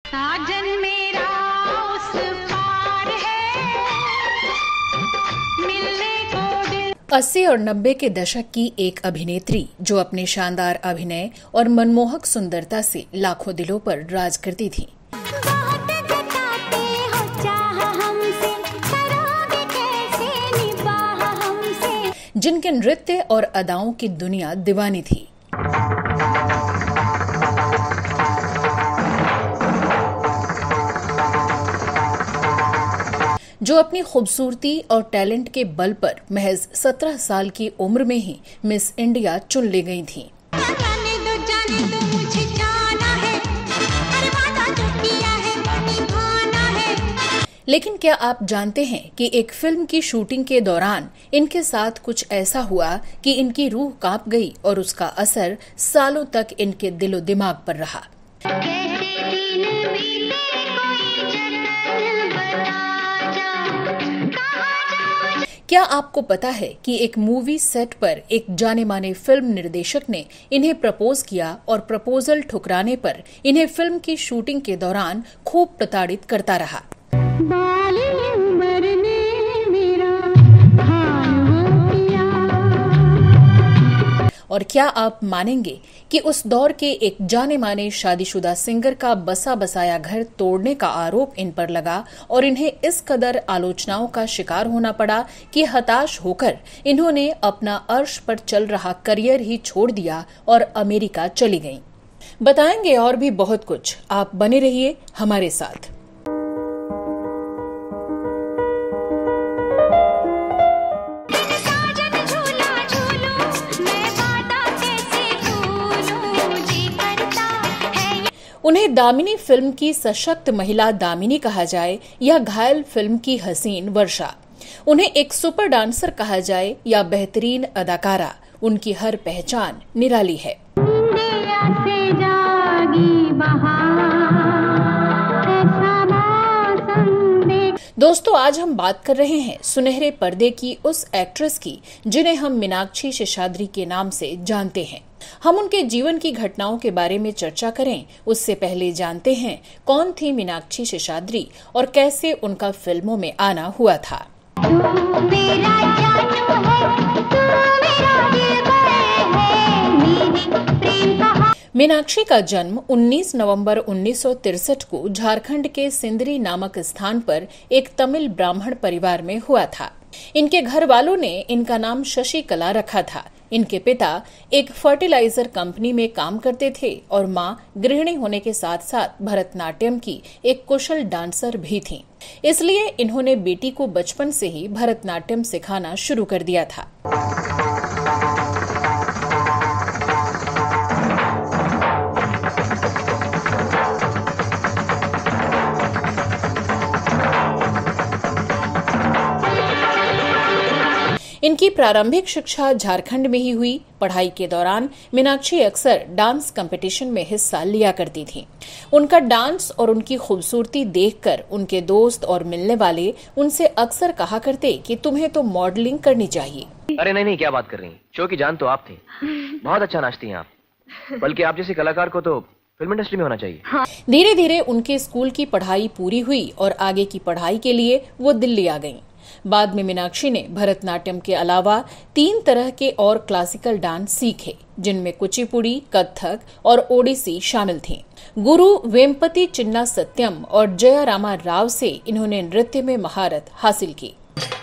साजन मेरा उस पार है, मिलने को दिल। 80 और 90 के दशक की एक अभिनेत्री जो अपने शानदार अभिनय और मनमोहक सुंदरता से लाखों दिलों पर राज करती थी। जिनके नृत्य और अदाओं की दुनिया दीवानी थी। जो अपनी खूबसूरती और टैलेंट के बल पर महज 17 साल की उम्र में ही मिस इंडिया चुन ले गई थीं। लेकिन क्या आप जानते हैं कि एक फिल्म की शूटिंग के दौरान इनके साथ कुछ ऐसा हुआ कि इनकी रूह कांप गई और उसका असर सालों तक इनके दिलो दिमाग पर रहा। क्या आपको पता है कि एक मूवी सेट पर एक जाने माने फिल्म निर्देशक ने इन्हें प्रपोज किया और प्रपोजल ठुकराने पर इन्हें फिल्म की शूटिंग के दौरान खूब प्रताड़ित करता रहा। और क्या आप मानेंगे कि उस दौर के एक जाने माने शादीशुदा सिंगर का बसा बसाया घर तोड़ने का आरोप इन पर लगा और इन्हें इस कदर आलोचनाओं का शिकार होना पड़ा कि हताश होकर इन्होंने अपना अर्श पर चल रहा करियर ही छोड़ दिया और अमेरिका चली गईं। बताएंगे और भी बहुत कुछ, आप बने रहिए हमारे साथ। उन्हें दामिनी फिल्म की सशक्त महिला दामिनी कहा जाए या घायल फिल्म की हसीन वर्षा, उन्हें एक सुपर डांसर कहा जाए या बेहतरीन अदाकारा, उनकी हर पहचान निराली है। दोस्तों, आज हम बात कर रहे हैं सुनहरे पर्दे की उस एक्ट्रेस की जिन्हें हम मीनाक्षी शेषाद्री के नाम से जानते हैं। हम उनके जीवन की घटनाओं के बारे में चर्चा करें उससे पहले जानते हैं कौन थी मीनाक्षी शेषाद्री और कैसे उनका फिल्मों में आना हुआ था। मीनाक्षी का जन्म 19 नवंबर 1963 को झारखंड के सिंदरी नामक स्थान पर एक तमिल ब्राह्मण परिवार में हुआ था। इनके घर वालों ने इनका नाम शशिकला रखा था। इनके पिता एक फर्टिलाइजर कंपनी में काम करते थे और मां गृहिणी होने के साथ साथ भरतनाट्यम की एक कुशल डांसर भी थीं। इसलिए इन्होंने बेटी को बचपन से ही भरतनाट्यम सिखाना शुरू कर दिया था। इनकी प्रारंभिक शिक्षा झारखंड में ही हुई। पढ़ाई के दौरान मीनाक्षी अक्सर डांस कंपटीशन में हिस्सा लिया करती थीं। उनका डांस और उनकी खूबसूरती देखकर उनके दोस्त और मिलने वाले उनसे अक्सर कहा करते कि तुम्हें तो मॉडलिंग करनी चाहिए। अरे नहीं, क्या बात कर रही हैं? शो की जान तो आप थी। बहुत अच्छा नाचती हैं आप, बल्कि आप जैसे कलाकार को तो फिल्म इंडस्ट्री में होना चाहिए। हाँ। धीरे धीरे उनके स्कूल की पढ़ाई पूरी हुई और आगे की पढ़ाई के लिए वो दिल्ली आ गईं। बाद में मीनाक्षी ने भरतनाट्यम के अलावा 3 तरह के और क्लासिकल डांस सीखे, जिनमें कुचिपुड़ी, कथक और ओडिसी शामिल थीं। गुरु वेम्पति चिन्ना सत्यम और जयरामा राव से इन्होंने नृत्य में महारत हासिल की।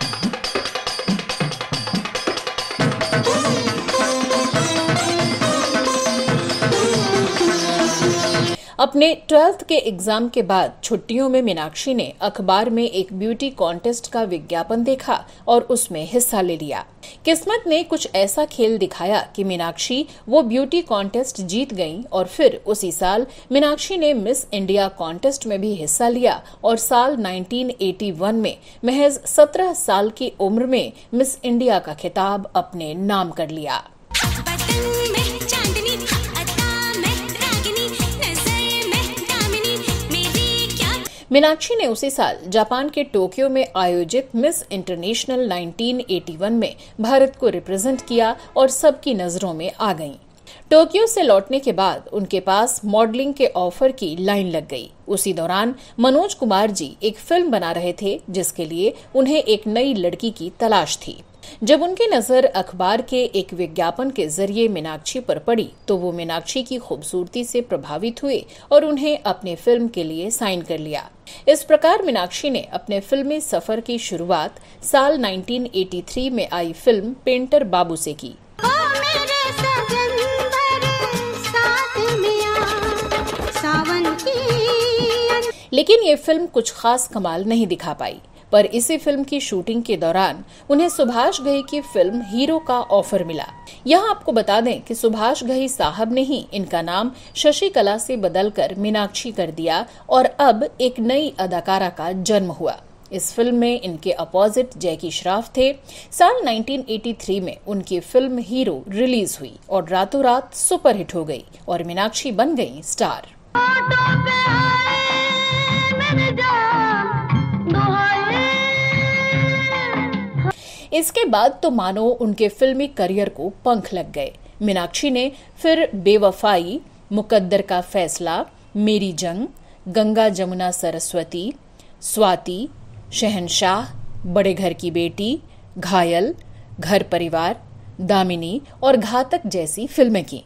अपने 12th के एग्जाम के बाद छुट्टियों में मीनाक्षी ने अखबार में एक ब्यूटी कॉन्टेस्ट का विज्ञापन देखा और उसमें हिस्सा ले लिया। किस्मत ने कुछ ऐसा खेल दिखाया कि मीनाक्षी वो ब्यूटी कॉन्टेस्ट जीत गईं और फिर उसी साल मीनाक्षी ने मिस इंडिया कॉन्टेस्ट में भी हिस्सा लिया और साल 1981 में महज 17 साल की उम्र में मिस इंडिया का खिताब अपने नाम कर लिया। मीनाक्षी ने उसी साल जापान के टोक्यो में आयोजित मिस इंटरनेशनल 1981 में भारत को रिप्रेजेंट किया और सबकी नजरों में आ गईं। टोक्यो से लौटने के बाद उनके पास मॉडलिंग के ऑफर की लाइन लग गई। उसी दौरान मनोज कुमार जी एक फिल्म बना रहे थे जिसके लिए उन्हें एक नई लड़की की तलाश थी। जब उनकी नजर अखबार के एक विज्ञापन के जरिए मीनाक्षी पर पड़ी तो वो मीनाक्षी की खूबसूरती से प्रभावित हुए और उन्हें अपने फिल्म के लिए साइन कर लिया। इस प्रकार मीनाक्षी ने अपने फिल्मी सफर की शुरुआत साल 1983 में आई फिल्म पेंटर बाबू से की। लेकिन ये फिल्म कुछ खास कमाल नहीं दिखा पाई, पर इसी फिल्म की शूटिंग के दौरान उन्हें सुभाष घई की फिल्म हीरो का ऑफर मिला। यहाँ आपको बता दें कि सुभाष घई साहब ने ही इनका नाम शशिकला से बदलकर मीनाक्षी कर दिया और अब एक नई अदाकारा का जन्म हुआ। इस फिल्म में इनके अपोजिट जैकी श्रॉफ थे। साल 1983 में उनकी फिल्म हीरो रिलीज हुई और रातों रात सुपरहिट हो गई और मीनाक्षी बन गई स्टार। इसके बाद तो मानो उनके फिल्मी करियर को पंख लग गए। मीनाक्षी ने फिर बेवफाई, मुकद्दर का फैसला, मेरी जंग, गंगा जमुना सरस्वती, स्वाति, शहंशाह, बड़े घर की बेटी, घायल, घर परिवार, दामिनी और घातक जैसी फिल्में की।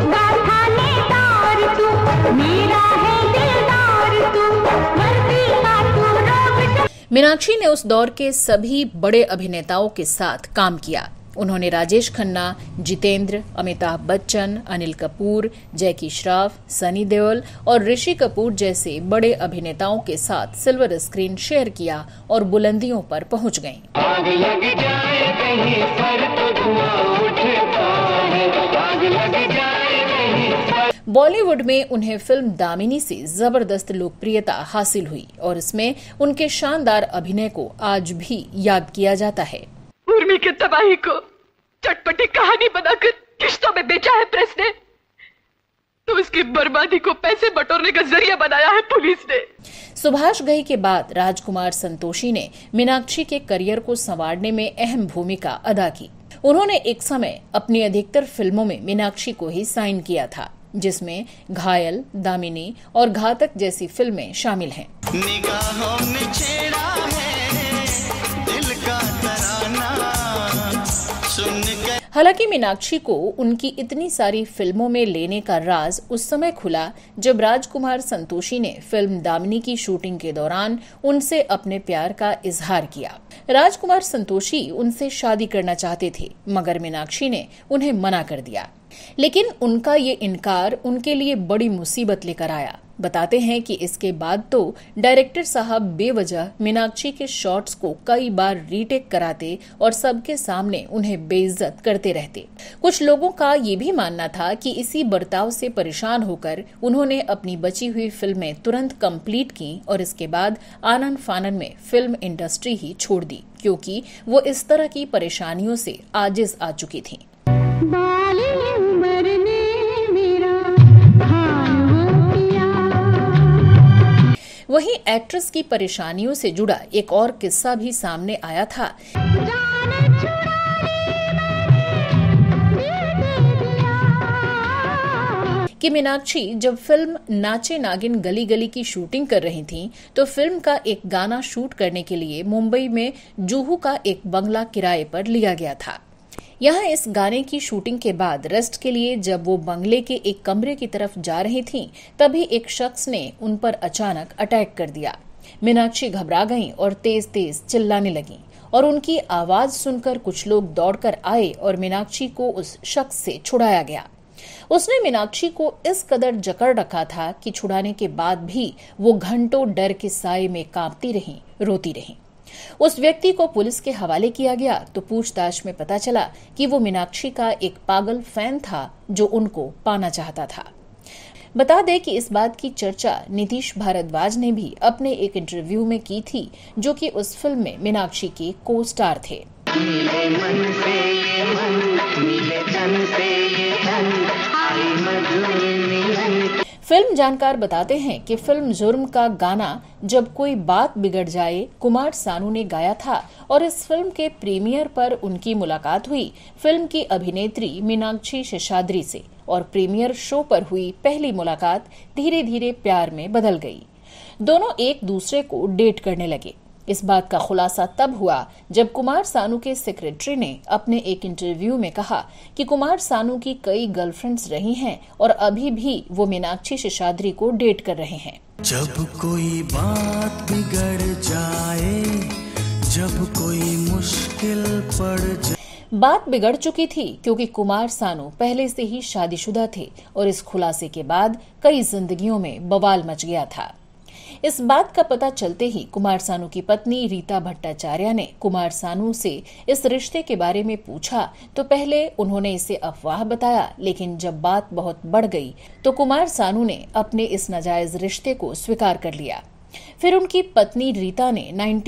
मीनाक्षी ने उस दौर के सभी बड़े अभिनेताओं के साथ काम किया। उन्होंने राजेश खन्ना, जितेंद्र, अमिताभ बच्चन, अनिल कपूर, जैकी श्रॉफ, सनी देओल और ऋषि कपूर जैसे बड़े अभिनेताओं के साथ सिल्वर स्क्रीन शेयर किया और बुलंदियों पर पहुंच गईं। आग लग जाए कहीं पर तो धुआं उठता है, आग लग जाए कहीं पर। बॉलीवुड में उन्हें फिल्म दामिनी से जबरदस्त लोकप्रियता हासिल हुई और इसमें उनके शानदार अभिनय को आज भी याद किया जाता है। उर्मी के तबाही को चटपटी कहानी बनाकर किश्तों में बेचा है प्रेस ने, तो उसकी बर्बादी को पैसे बटोरने का जरिया बनाया है पुलिस ने। सुभाष घई के बाद राजकुमार संतोषी ने मीनाक्षी के करियर को संवारने में अहम भूमिका अदा की। उन्होंने एक समय अपनी अधिकतर फिल्मों में मीनाक्षी को ही साइन किया था, जिसमें घायल, दामिनी और घातक जैसी फिल्में शामिल हैं। निगाहों में छेड़ा है दिल का तराना सुन के। हालांकि मीनाक्षी को उनकी इतनी सारी फिल्मों में लेने का राज उस समय खुला जब राजकुमार संतोषी ने फिल्म दामिनी की शूटिंग के दौरान उनसे अपने प्यार का इजहार किया। राजकुमार संतोषी उनसे शादी करना चाहते थे, मगर मीनाक्षी ने उन्हें मना कर दिया। लेकिन उनका ये इनकार उनके लिए बड़ी मुसीबत लेकर आया। बताते हैं कि इसके बाद तो डायरेक्टर साहब बेवजह मीनाक्षी के शॉट्स को कई बार रीटेक कराते और सबके सामने उन्हें बेइज्जत करते रहते। कुछ लोगों का ये भी मानना था कि इसी बर्ताव से परेशान होकर उन्होंने अपनी बची हुई फिल्में तुरंत कंप्लीट की और इसके बाद आनन फानन में फिल्म इंडस्ट्री ही छोड़ दी, क्योंकि वो इस तरह की परेशानियों से आजिज आ चुकी थी। वहीं एक्ट्रेस की परेशानियों से जुड़ा एक और किस्सा भी सामने आया था कि मीनाक्षी जब फिल्म नाचे नागिन गली गली की शूटिंग कर रही थीं, तो फिल्म का एक गाना शूट करने के लिए मुंबई में जुहू का एक बंगला किराए पर लिया गया था। यहाँ इस गाने की शूटिंग के बाद रेस्ट के लिए जब वो बंगले के एक कमरे की तरफ जा रही थीं, तभी एक शख्स ने उन पर अचानक अटैक कर दिया। मीनाक्षी घबरा गईं और तेज तेज चिल्लाने लगीं और उनकी आवाज सुनकर कुछ लोग दौड़कर आए और मीनाक्षी को उस शख्स से छुड़ाया गया। उसने मीनाक्षी को इस कदर जकड़ रखा था कि छुड़ाने के बाद भी वो घंटों डर के साए में कांपती रहीं, रोती रहीं। उस व्यक्ति को पुलिस के हवाले किया गया तो पूछताछ में पता चला कि वो मीनाक्षी का एक पागल फैन था जो उनको पाना चाहता था। बता दें कि इस बात की चर्चा नीतीश भारद्वाज ने भी अपने एक इंटरव्यू में की थी, जो कि उस फिल्म में मीनाक्षी के को स्टार थे। फिल्म जानकार बताते हैं कि फिल्म जुर्म का गाना जब कोई बात बिगड़ जाए कुमार सानू ने गाया था और इस फिल्म के प्रीमियर पर उनकी मुलाकात हुई फिल्म की अभिनेत्री मीनाक्षी शेषाद्री से और प्रीमियर शो पर हुई पहली मुलाकात धीरे धीरे प्यार में बदल गई। दोनों एक दूसरे को डेट करने लगे। इस बात का खुलासा तब हुआ जब कुमार सानू के सेक्रेटरी ने अपने एक इंटरव्यू में कहा कि कुमार सानू की कई गर्लफ्रेंड्स रही हैं और अभी भी वो मीनाक्षी शेषाद्री को डेट कर रहे हैं। जब कोई बात बिगड़ जाए, जब कोई मुश्किल पड़ जाए। बात बिगड़ चुकी थी क्योंकि कुमार सानू पहले से ही शादीशुदा थे और इस खुलासे के बाद कई जिंदगियों में बवाल मच गया था। इस बात का पता चलते ही कुमार सानू की पत्नी रीता भट्टाचार्य ने कुमार सानू से इस रिश्ते के बारे में पूछा तो पहले उन्होंने इसे अफवाह बताया, लेकिन जब बात बहुत बढ़ गई तो कुमार सानू ने अपने इस नाजायज रिश्ते को स्वीकार कर लिया। फिर उनकी पत्नी रीता ने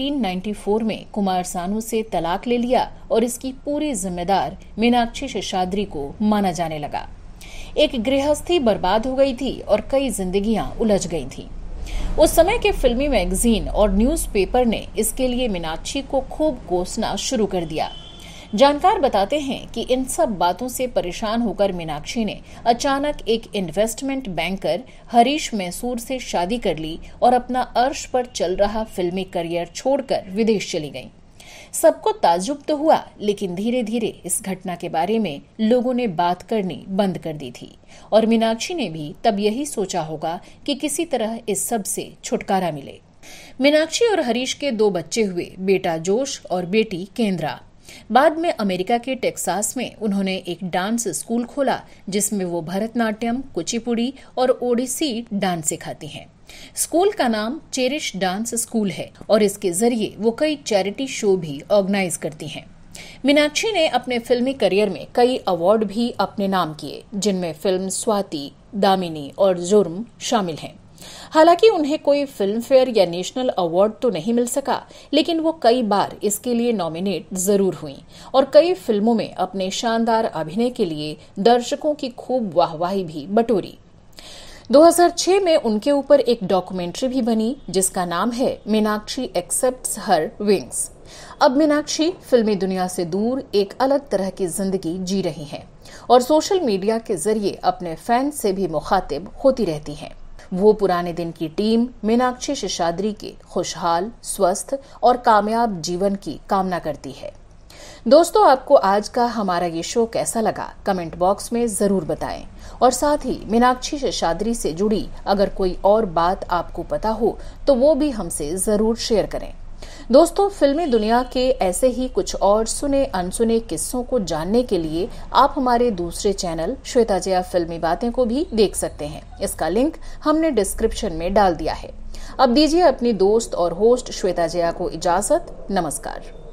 1994 में कुमार सानू से तलाक ले लिया और इसकी पूरी जिम्मेदार मीनाक्षी शेषाद्री को माना जाने लगा। एक गृहस्थी बर्बाद हो गई थी और कई जिंदगियां उलझ गई थीं। उस समय के फिल्मी मैगजीन और न्यूज़पेपर ने इसके लिए मीनाक्षी को खूब कोसना शुरू कर दिया। जानकार बताते हैं कि इन सब बातों से परेशान होकर मीनाक्षी ने अचानक एक इन्वेस्टमेंट बैंकर हरीश मैसूर से शादी कर ली और अपना अर्श पर चल रहा फिल्मी करियर छोड़कर विदेश चली गईं। सबको ताज्जुब तो हुआ, लेकिन धीरे धीरे इस घटना के बारे में लोगों ने बात करनी बंद कर दी थी और मीनाक्षी ने भी तब यही सोचा होगा कि किसी तरह इस सब से छुटकारा मिले। मीनाक्षी और हरीश के 2 बच्चे हुए, बेटा जोश और बेटी केंद्रा। बाद में अमेरिका के टेक्सास में उन्होंने एक डांस स्कूल खोला जिसमें वो भरतनाट्यम, कुचिपुड़ी और ओडिसी डांस सिखाती हैं। स्कूल का नाम चेरिश डांस स्कूल है और इसके जरिए वो कई चैरिटी शो भी ऑर्गेनाइज करती हैं। मीनाक्षी ने अपने फिल्मी करियर में कई अवार्ड भी अपने नाम किए, जिनमें फिल्म स्वाति, दामिनी और जुर्म शामिल हैं। हालांकि उन्हें कोई फिल्म फेयर या नेशनल अवार्ड तो नहीं मिल सका, लेकिन वो कई बार इसके लिए नॉमिनेट जरूर हुई और कई फिल्मों में अपने शानदार अभिनय के लिए दर्शकों की खूब वाहवाही भी बटोरी। 2006 में उनके ऊपर एक डॉक्यूमेंट्री भी बनी जिसका नाम है मीनाक्षी एक्सेप्ट्स हर विंग्स। अब मीनाक्षी फिल्मी दुनिया से दूर एक अलग तरह की जिंदगी जी रही हैं और सोशल मीडिया के जरिए अपने फैंस से भी मुखातिब होती रहती हैं। वो पुराने दिन की टीम मीनाक्षी शेषाद्री के खुशहाल, स्वस्थ और कामयाब जीवन की कामना करती है। दोस्तों, आपको आज का हमारा ये शो कैसा लगा कमेंट बॉक्स में जरूर बताएं और साथ ही मीनाक्षी शेषाद्री से जुड़ी अगर कोई और बात आपको पता हो तो वो भी हमसे जरूर शेयर करें। दोस्तों, फिल्मी दुनिया के ऐसे ही कुछ और सुने अनसुने किस्सों को जानने के लिए आप हमारे दूसरे चैनल श्वेता जया फिल्मी बातें को भी देख सकते हैं। इसका लिंक हमने डिस्क्रिप्शन में डाल दिया है। अब दीजिए अपनी दोस्त और होस्ट श्वेता जया को इजाजत। नमस्कार।